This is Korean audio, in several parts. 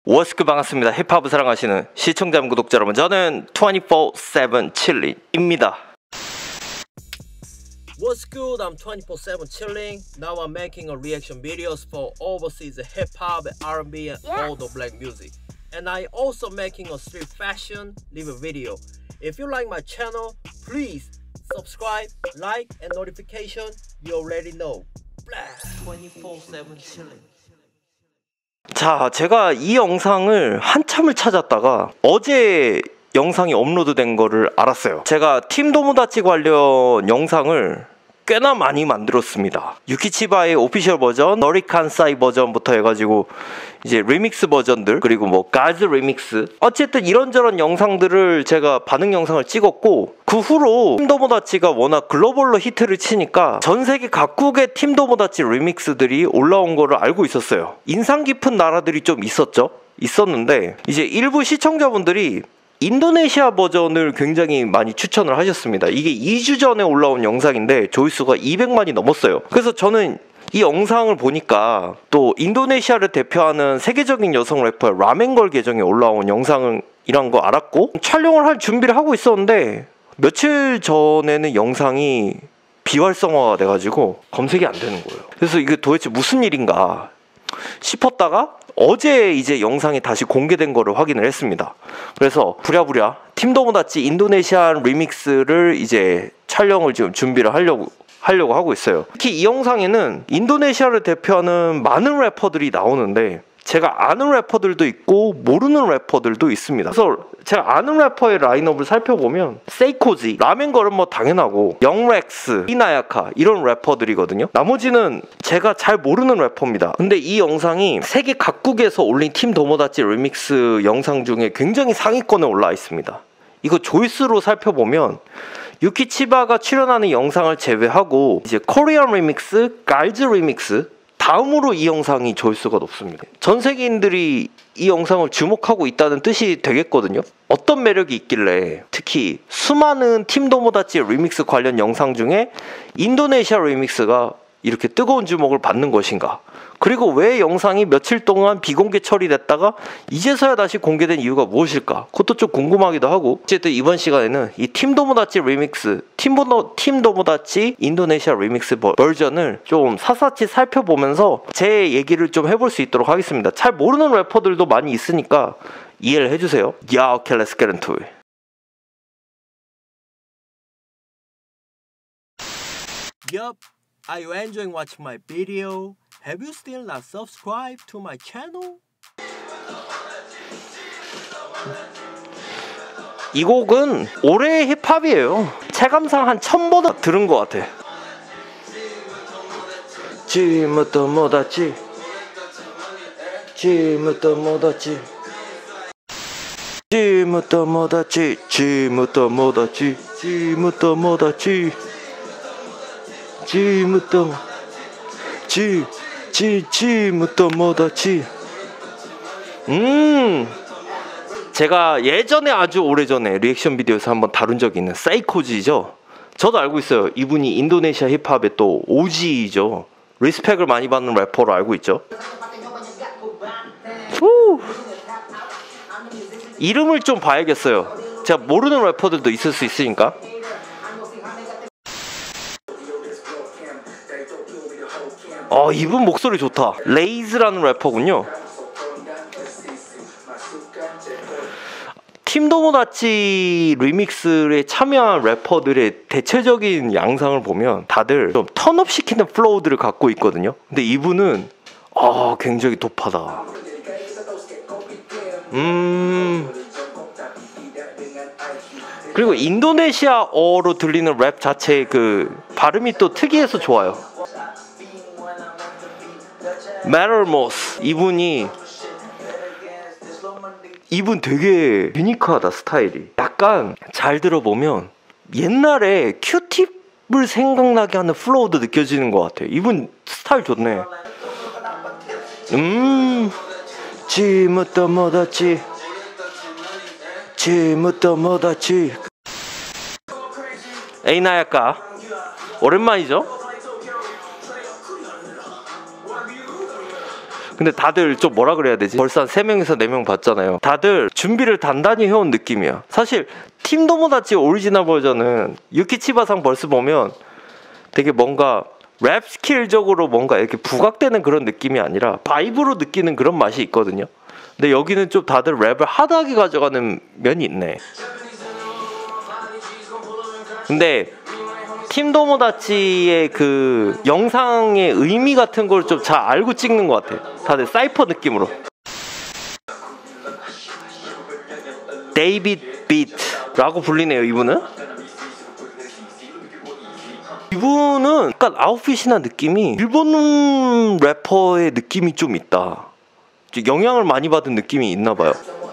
워스크 반갑습니다. 힙합을 사랑하시는 시청자 구독자 여러분, 저는 24/7 칠링입니다. What's good? I'm 24/7 chilling. Now I'm making a reaction videos for overseas hip hop, R&B, and all the black music. And I also making a street fashion review video. If you like my channel, please subscribe, like, and notification. You already know. 24/7 chilling. 자, 제가 이 영상을 한참을 찾았다가 어제 영상이 업로드된 거를 알았어요. 제가 팀 도모다치 관련 영상을 꽤나 많이 만들었습니다. 유키치바의 오피셜 버전, 너리칸사이 버전부터 해가지고 이제 리믹스 버전들, 그리고 뭐 가즈 리믹스, 어쨌든 이런저런 영상들을 제가 반응 영상을 찍었고, 그 후로 팀 도모다치가 워낙 글로벌로 히트를 치니까 전 세계 각국의 팀 도모다치 리믹스들이 올라온 거를 알고 있었어요. 인상 깊은 나라들이 좀 있었는데 이제 일부 시청자분들이 인도네시아 버전을 굉장히 많이 추천을 하셨습니다. 이게 2주 전에 올라온 영상인데 조회수가 200만이 넘었어요. 그래서 저는 이 영상을 보니까 또 인도네시아를 대표하는 세계적인 여성 래퍼 라멘걸 계정에 올라온 영상이란 거 알았고, 촬영을 할 준비를 하고 있었는데 며칠 전에는 영상이 비활성화가 돼가지고 검색이 안 되는 거예요. 그래서 이게 도대체 무슨 일인가 싶었다가 어제 이제 영상이 다시 공개된 거를 확인을 했습니다. 그래서 부랴부랴 팀 도모다치 인도네시안 리믹스를 이제 촬영을 지금 준비를 하려고 하고 있어요. 특히 이 영상에는 인도네시아를 대표하는 많은 래퍼들이 나오는데 제가 아는 래퍼들도 있고 모르는 래퍼들도 있습니다. 그래서 제가 아는 래퍼의 라인업을 살펴보면 세이코지, 라멘걸은 뭐 당연하고, 영렉스, 이나야카 이런 래퍼들이거든요. 나머지는 제가 잘 모르는 래퍼입니다. 근데 이 영상이 세계 각국에서 올린 팀 도모다치 리믹스 영상 중에 굉장히 상위권에 올라와 있습니다. 이거 조회수로 살펴보면 유키치바가 출연하는 영상을 제외하고 이제 코리안 리믹스, 갈즈 리믹스 다음으로 이 영상이 조회수가 높습니다. 전 세계인들이 이 영상을 주목하고 있다는 뜻이 되겠거든요. 어떤 매력이 있길래 특히 수많은 팀 도모다치 리믹스 관련 영상 중에 인도네시아 리믹스가 이렇게 뜨거운 주목을 받는 것인가? 그리고 왜 영상이 며칠 동안 비공개 처리됐다가 이제서야 다시 공개된 이유가 무엇일까? 그것도 좀 궁금하기도 하고, 어쨌든 이번 시간에는 이 팀 도모다치 리믹스, 팀 도모다치 인도네시아 리믹스 버전을 좀 샅샅이 살펴보면서 제 얘기를 좀 해볼 수 있도록 하겠습니다. 잘 모르는 래퍼들도 많이 있으니까 이해를 해주세요. Yeah, okay, let's get into it. Yup. Are you enjoying watching my video? Have you still not subscribed to my channel? 이 곡은 올해의 힙합이에요. 체감상 한 1000번 들은 것 같아. 지금부터 뭐다치, 지금부터 뭐다치, 지금부터 뭐다치, 지금부터 뭐다치, 지금부터 뭐다치, 지금부터 지금부터 뭐다치. 제가 예전에 아주 오래전에 리액션 비디오에서 한번 다룬 적이 있는 세이코지죠. 저도 알고 있어요. 이분이 인도네시아 힙합의 또 OG이죠. 리스펙을 많이 받는 래퍼로 알고 있죠. 이름을 좀 봐야겠어요. 제가 모르는 래퍼들도 있을 수 있으니까. 이분 목소리 좋다. 레이즈라는 래퍼군요. 팀 도모다치 리믹스에 참여한 래퍼들의 대체적인 양상을 보면 다들 좀 턴업 시키는 플로우들을 갖고 있거든요. 근데 이분은 굉장히 도파다. 그리고 인도네시아어로 들리는 랩 자체의 그 발음이 또 특이해서 좋아요. 메럴모스, 이분 되게 유니크하다. 스타일이 약간 잘 들어보면 옛날에 큐팁을 생각나게 하는 플로우도 느껴지는 것 같아요. 이분 스타일 좋네. 지금부터 뭐다치, 지금부터 뭐다치. 에이나야까 오랜만이죠. 근데 다들 좀 뭐라 그래야 되지? 벌써 한 3명에서 4명 봤잖아요. 다들 준비를 단단히 해온 느낌이야. 사실 팀 도모다치 오리지널 버전은 유키치바상 벌스 보면 되게 뭔가 랩 스킬적으로 뭔가 이렇게 부각되는 그런 느낌이 아니라 바이브로 느끼는 그런 맛이 있거든요. 근데 여기는 좀 다들 랩을 하드하게 가져가는 면이 있네. 근데 팀 도모다치의 그 영상의 의미 같은 걸 좀 잘 알고 찍는 것 같아. 다들 사이퍼 느낌으로. 데이비드 비트라고 불리네요, 이분은. 이분은 약간 아웃핏이나 느낌이 일본 래퍼의 느낌이 좀 있다. 영향을 많이 받은 느낌이 있나 봐요.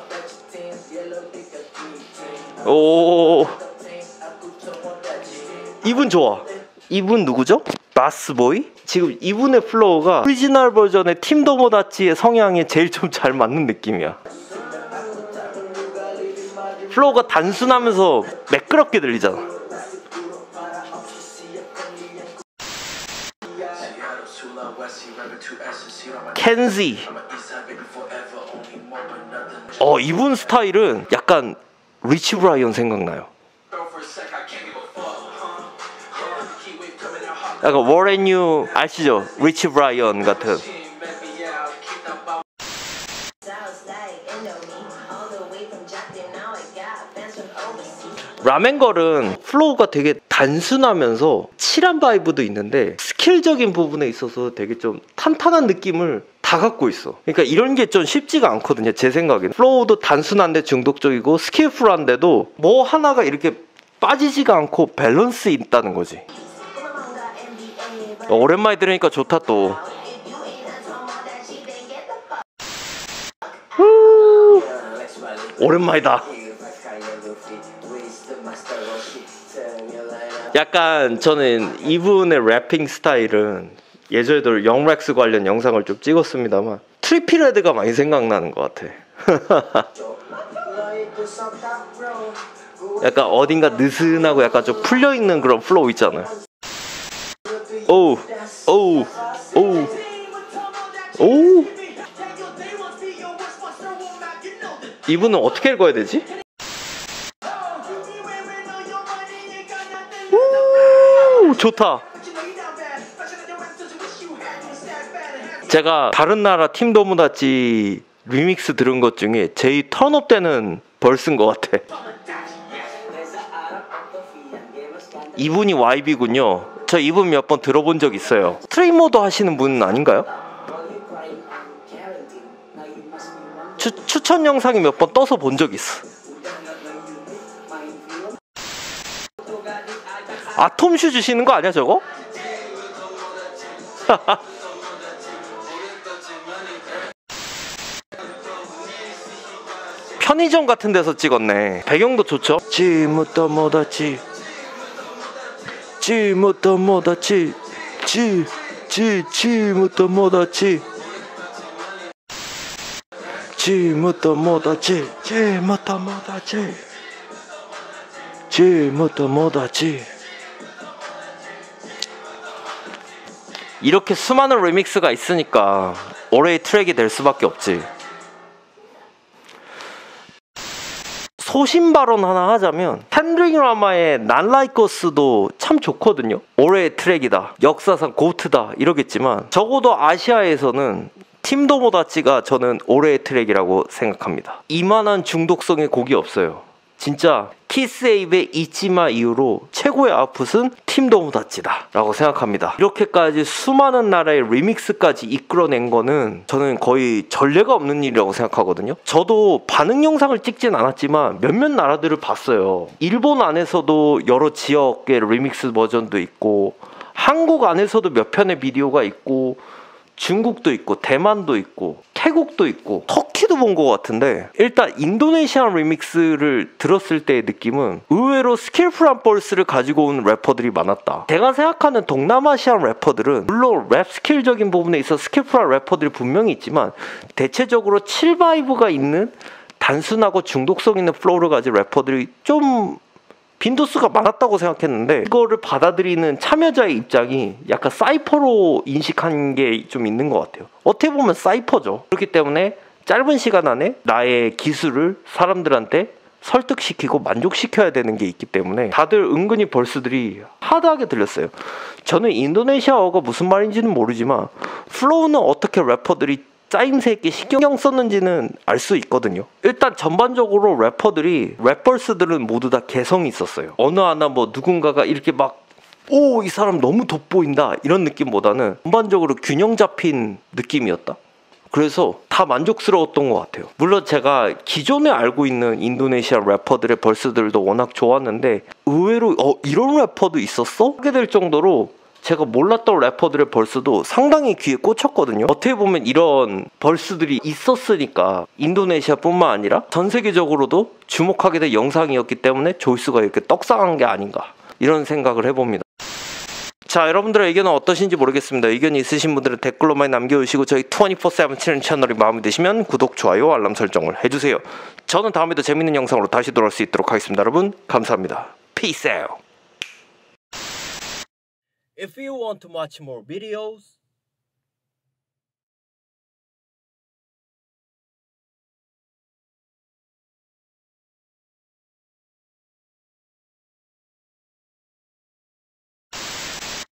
오, 이분 좋아. 이분 누구죠? 바스보이? 지금 이분의 플로우가 오리지널 버전의 팀 도모다치의 성향에 제일 좀 잘 맞는 느낌이야. 플로우가 단순하면서 매끄럽게 들리잖아. 켄지. 이분 스타일은 약간 리치 브라이언 생각나요. 약간 워렌 유 아시죠? 리치 브라이언 같은. 라멘걸은 플로우가 되게 단순하면서 칠한 바이브도 있는데 스킬적인 부분에 있어서 되게 좀 탄탄한 느낌을 다 갖고 있어. 그러니까 이런 게 좀 쉽지가 않거든요, 제 생각에는. 플로우도 단순한데 중독적이고 스킬풀한데도 뭐 하나가 이렇게 빠지지가 않고 밸런스 있다는 거지. 오랜만에 들으니까 좋다 또. 오랜만이다. 약간 저는 이분의 래핑 스타일은 예전에도 영렉스 관련 영상을 좀 찍었습니다만 트리피레드가 많이 생각나는 것 같아. 약간 어딘가 느슨하고 약간 좀 풀려있는 그런 플로우 있잖아요. 오우 오우 오우 오우. 이분은 어떻게 읽어야 되지? 좋다. 제가 다른 나라 팀 도모다치 리믹스 들은 것 중에 제일 턴업 되는 벌스인 것 같아. 이분이 YB군요. 저 이분 몇 번 들어본 적 있어요. 스트리머도 하시는 분 아닌가요? 추천 영상이 몇 번 떠서 본 적 있어. 아톰슈 주시는 거 아니야 저거? 편의점 같은 데서 찍었네. 배경도 좋죠? 지무터 모다치 지무터 모다치 지무터 모다치 지무터 모다치 지무터 모다치 지무터 모다치. 이렇게 수많은 리믹스가 있으니까 올해의 트랙이 될 수밖에 없지. 소신 발언 하나 하자면 켄드릭 라마의 Not Like Us도 참 좋거든요. 올해의 트랙이다, 역사상 고트다 이러겠지만 적어도 아시아에서는 팀 도모다치가 저는 올해의 트랙이라고 생각합니다. 이만한 중독성의 곡이 없어요. 진짜 키스에이브의 이치마 이후로 최고의 아웃풋은 팀 도모다치다 라고 생각합니다. 이렇게까지 수많은 나라의 리믹스까지 이끌어낸 거는 저는 거의 전례가 없는 일이라고 생각하거든요. 저도 반응 영상을 찍진 않았지만 몇몇 나라들을 봤어요. 일본 안에서도 여러 지역의 리믹스 버전도 있고 한국 안에서도 몇 편의 비디오가 있고 중국도 있고 대만도 있고 태국도 있고 터키도 본 것 같은데, 일단 인도네시안 리믹스를 들었을 때의 느낌은 의외로 스킬풀한 벌스를 가지고 온 래퍼들이 많았다. 제가 생각하는 동남아시안 래퍼들은 물론 랩 스킬적인 부분에 있어 스킬풀한 래퍼들이 분명히 있지만 대체적으로 칠바이브가 있는 단순하고 중독성 있는 플로우를 가진 래퍼들이 좀 빈도수가 많았다고 생각했는데 이거를 받아들이는 참여자의 입장이 약간 사이퍼로 인식한 게 좀 있는 것 같아요. 어떻게 보면 사이퍼죠. 그렇기 때문에 짧은 시간 안에 나의 기술을 사람들한테 설득시키고 만족시켜야 되는 게 있기 때문에 다들 은근히 벌스들이 하드하게 들렸어요. 저는 인도네시아어가 무슨 말인지는 모르지만 플로우는 어떻게 래퍼들이 짜임새 있게 신경 썼는지는 알 수 있거든요. 일단 전반적으로 래퍼들은 모두 다 개성이 있었어요. 어느 하나 뭐 누군가가 이렇게 막 오, 이 사람 너무 돋보인다 이런 느낌보다는 전반적으로 균형 잡힌 느낌이었다. 그래서 다 만족스러웠던 것 같아요. 물론 제가 기존에 알고 있는 인도네시아 래퍼들의 벌스들도 워낙 좋았는데 의외로 이런 래퍼도 있었어? 하게 될 정도로 제가 몰랐던 래퍼들의 벌스도 상당히 귀에 꽂혔거든요. 어떻게 보면 이런 벌스들이 있었으니까 인도네시아뿐만 아니라 전 세계적으로도 주목하게 된 영상이었기 때문에 조회수가 이렇게 떡상한 게 아닌가 이런 생각을 해봅니다. 자, 여러분들의 의견은 어떠신지 모르겠습니다. 의견이 있으신 분들은 댓글로 많이 남겨주시고 저희 24/7 채널이 마음에 드시면 구독, 좋아요, 알람 설정을 해주세요. 저는 다음에도 재밌는 영상으로 다시 돌아올 수 있도록 하겠습니다. 여러분 감사합니다. Peace out. If you want to watch more videos,